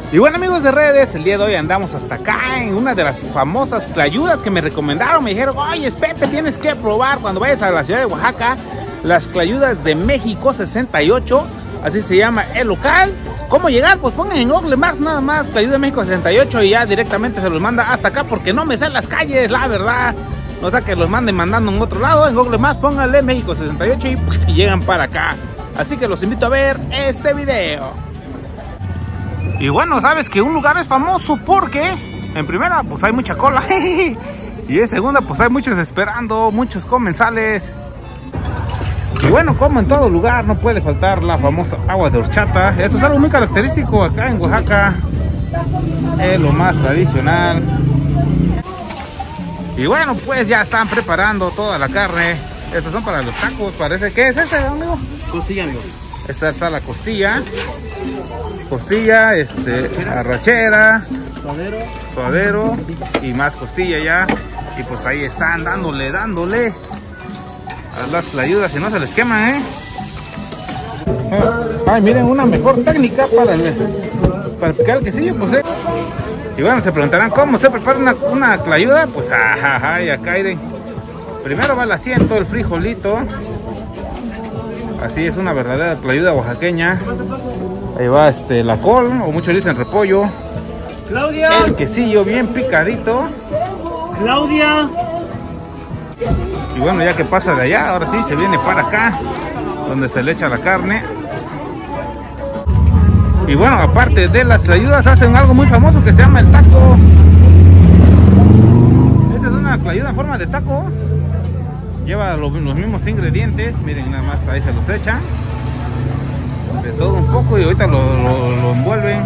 Y bueno, amigos de redes, el día de hoy andamos hasta acá en una de las famosas clayudas que me recomendaron. Me dijeron, oye Pepe, tienes que probar cuando vayas a la ciudad de Oaxaca las clayudas de México 68, así se llama el local. ¿Cómo llegar? Pues pongan en Google Maps nada más clayuda de México 68 y ya directamente se los manda hasta acá, porque no me salen las calles, la verdad. O sea, que los manden mandando en otro lado. En Google Maps pónganle México 68 y llegan para acá. Así que los invito a ver este video. Y bueno, sabes que un lugar es famoso porque en primera pues hay mucha cola y en segunda pues hay muchos esperando, muchos comensales. Y bueno, como en todo lugar no puede faltar la famosa agua de horchata. Eso es algo muy característico acá en Oaxaca, es lo más tradicional. Y bueno, pues ya están preparando toda la carne. Estos son para los tacos, parece. ¿Qué es este, amigo? Costilla, amigo. Esta está la costilla. Costilla, arrachera, suadero y más costilla ya. Y pues ahí están dándole a las clayudas y no se les queman, Ay, miren, una mejor técnica para picar el quesillo, pues Y bueno, se preguntarán cómo se prepara una clayuda. Pues ajá, y acá miren. Primero va el asiento, el frijolito. Así es una verdadera clayuda oaxaqueña. Ahí va la col, o muchos dicen repollo. Claudia. El quesillo bien picadito. Claudia. Y bueno, ya que pasa de allá, ahora sí se viene para acá, donde se le echa la carne. Y bueno, aparte de las clayudas, hacen algo muy famoso que se llama el taco. Esta es una clayuda en forma de taco. Lleva los mismos ingredientes, miren nada más, ahí se los echan. De todo un poco y ahorita lo envuelven.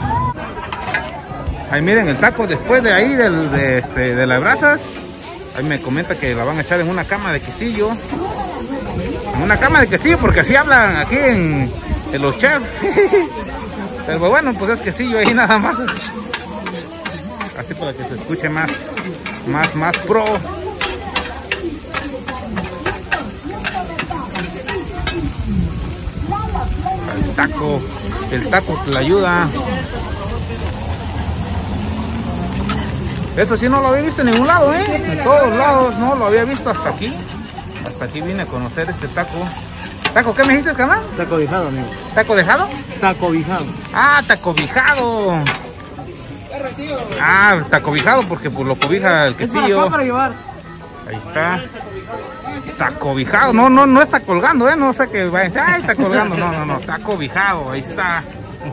Ahí miren el taco después de ahí de las brasas. Ahí me comenta que la van a echar en una cama de quesillo. En una cama de quesillo, porque así hablan aquí en los chefs. Pero bueno, pues es quesillo ahí nada más. Así para que se escuche más pro. El taco clayuda. Eso sí no lo había visto en ningún lado, en todos lados no lo había visto hasta aquí. Hasta aquí vine a conocer este taco. ¿Taco qué me dijiste, canal? Taco bijado, amigo. ¿Taco dejado? Taco bijado. Ah, taco bijado. Ah, taco bijado porque pues lo cobija el quesillo. Es para llevar. Ahí está. Está cobijado, no está colgando, no sé qué va a decir, está colgando, no, está cobijado, ahí está.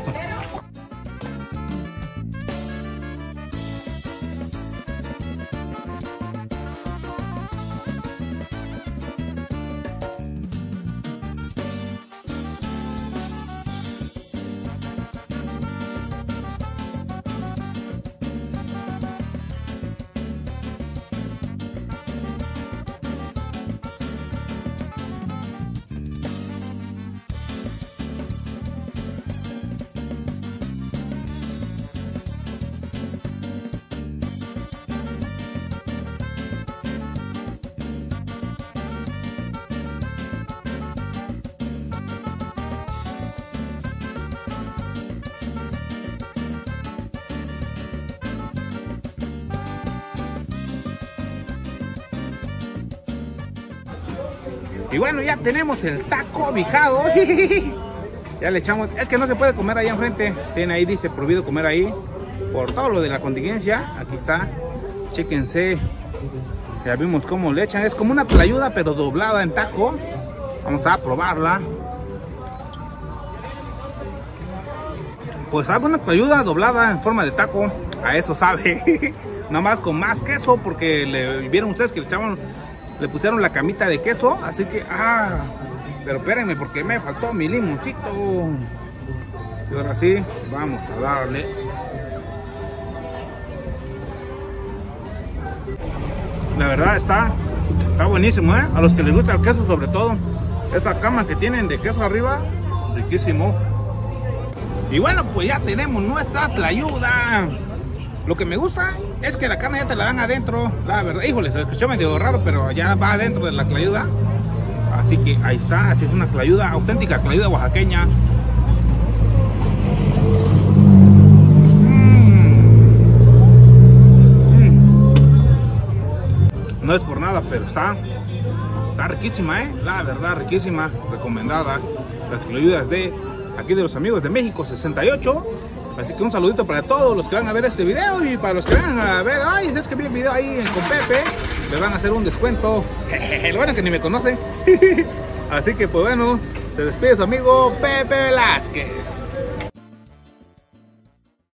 Y bueno, ya tenemos el taco bijado. Ya le echamos. Es que no se puede comer ahí enfrente. Tiene ahí, dice prohibido comer ahí. Por todo lo de la contingencia. Aquí está. Chéquense. Ya vimos cómo le echan. Es como una clayuda pero doblada en taco. Vamos a probarla. Pues sabe una clayuda doblada en forma de taco. A eso sabe. Nada más con más queso. Porque vieron ustedes que le pusieron la camita de queso, así que, pero espérenme porque me faltó mi limoncito. Y ahora sí, vamos a darle. La verdad está buenísimo, a los que les gusta el queso sobre todo. Esa cama que tienen de queso arriba, riquísimo. Y bueno, pues ya tenemos nuestra tlayuda. Lo que me gusta es que la carne ya te la dan adentro. La verdad, híjole, se escuchó medio raro, pero ya va adentro de la tlayuda. Así que ahí está, así es una tlayuda, auténtica tlayuda oaxaqueña. No es por nada, pero está riquísima, la verdad, riquísima, recomendada. Las clayudas de aquí de los amigos de México 68. Así que un saludito para todos los que van a ver este video, y para los que van a ver, ay, es que vi el video ahí con Pepe, le van a hacer un descuento. Lo bueno que ni me conocen. Así que pues bueno, se despide su amigo Pepe Velázquez.